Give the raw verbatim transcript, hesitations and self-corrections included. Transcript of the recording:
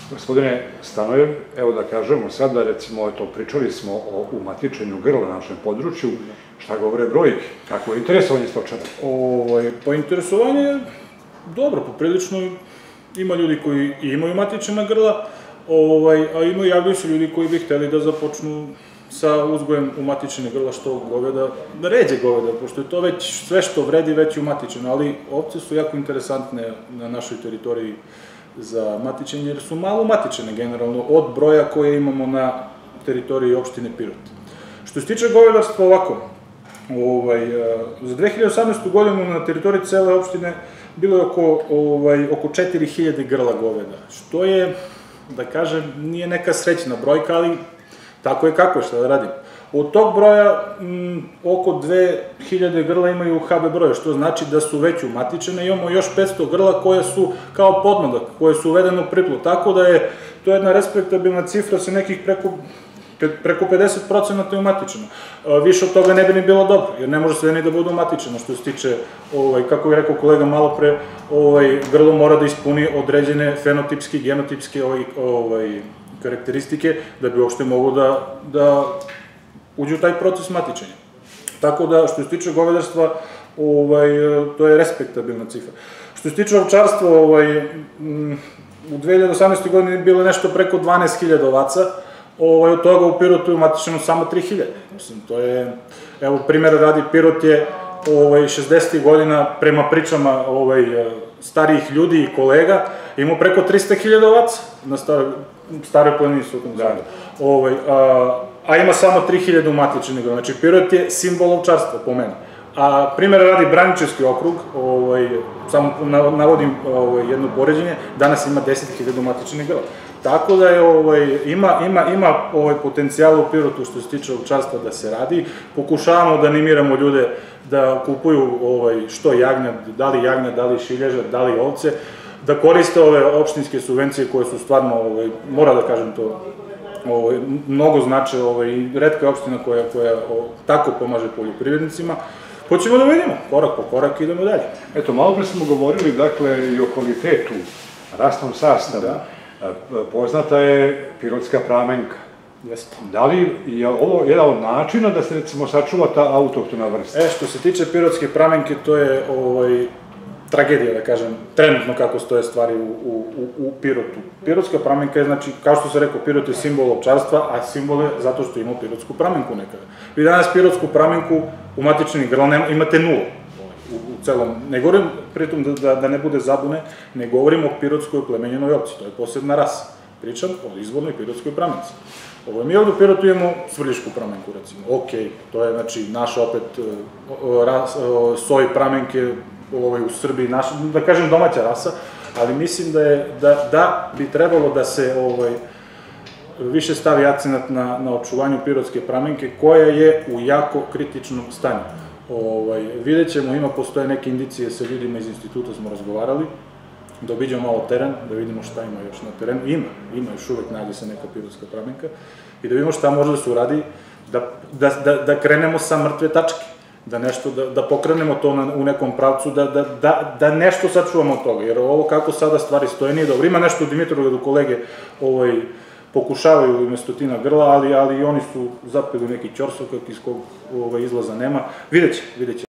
Gospodine Stanojev, evo da kažemo sada, recimo, eto, pričali smo o umatičenju grla na našem području, šta govore brojke, kako je interesovanje stočara? Pa interesovanje je dobro, poprilično ima ljudi koji imaju umatičena grla, a ima javljaju se ljudi koji bi hteli da započnu sa uzgojem umatičene grla, što goveda, da ređe goveda, pošto je to već sve što vredi već umatičeno, ali ovce su jako interesantne na našoj teritoriji za matičenje, jer su malo umatičene generalno od broja koje imamo na teritoriji opštine Pirot. Što se tiče govedarstva ovako, za dve hiljade osamnaestu. godinu na teritoriji cele opštine bilo je oko četiri hiljade grla goveda, što je, da kažem, nije neka srećna brojka, ali tako je kako je, šta da radim. Od tog broja oko dve hiljade grla imaju ha be broje, što znači da su već umatičene. Imamo još petsto grla koje su kao podmladak, koje su uvedene u priplu, tako da je to jedna respektabilna cifra sa nekih preko pedeset procenata je umatičeno. Više od toga ne bi ni bilo dobro, jer ne može sve ni da bude umatičeno, što se tiče, kako je rekao kolega malo pre, grlo mora da ispuni određene fenotipske i genotipske karakteristike da bi uopšte mogu da uđe u taj proces matičenja. Tako da, što se tiče govedarstva, to je respektabilna cifra. Što se tiče ovčarstva, u dve hiljade osamnaestoj. godini je bilo nešto preko dvanaest hiljada ovaca, od toga u Pirotu je umatičeno samo tri hiljade. Mislim, to je, evo, primjera radi, Pirot je šezdesetih godina, prema pričama starijih ljudi i kolega, imao preko trista hiljada ovaca na staroj planini Sutom gradu. A ima samo tri hiljade umatičenih grla. Znači, Pirot je simbol ovčarstva, po meni. A primjera radi Braničevski okrug, samo navodim jedno poređenje, danas ima deset hiljada umatičenih grla. Tako da ima potencijala u Pirotu što se tiče ovčarstva da se radi. Pokušavamo da animiramo ljude da kupuju što jagnjad, da li jagnjad, da li šilježa, da li ovce, da koriste ove opštinske subvencije koje su stvarno, mora da kažem to, mnogo znače i retka je opština koja tako pomaže poljoprivrednicima. Hoćemo da vidimo, korak po korak idemo dalje. Eto, malo pre smo govorili, dakle, i o kvalitetu, rasnom sastavu. Poznata je pirotska pramenka. Jeste. Da li je ovo jedan od načina da se, recimo, sačuva ta autohtona vrsta? E, što se tiče pirotske pramenke, to je tragedija, da kažem, trenutno kako stoje stvari u Pirotu. Pirotska pramenka je, znači, kao što sam rekao, Pirot je simbol ovčarstva, a simbol je zato što ima pirotsku pramenku nekada. Vi danas pirotsku pramenku u matičnih grla imate nula u celom. Ne govorim, pritom da ne bude zabune, ne govorim o pirotskoj plemenjenoj ovci, to je posebna rasa. Pričam o izvornoj pirotskoj pramenci. Mi ovdje u Pirotu imamo svrljišku pramenku, recimo. Okej, to je, znači, naš opet soj pramenke u Srbiji, da kažem domaća rasa, ali mislim da bi trebalo da se više stavi akcenat na očuvanju pirotske pramenke, koja je u jako kritičnom stanju. Vidjet ćemo, ima, postoje neke indicije sa ljudima iz instituta, smo razgovarali, da obiđemo malo teren, da vidimo šta ima još na terenu. Ima, ima još uvek nađe se neka pirotska pramenka i da vidimo šta može da se uradi, da krenemo sa mrtve tačke, da nešto, da pokrenemo to u nekom pravcu, da nešto sačuvamo od toga, jer ovo kako sada stvari stoje nije dobro. Ima nešto u Dimitrovgradu, kolege pokušavaju umesto tina grla, ali i oni su zapeli neki ćorsokak iz kog izlaza nema. Vidjet će, vidjet će.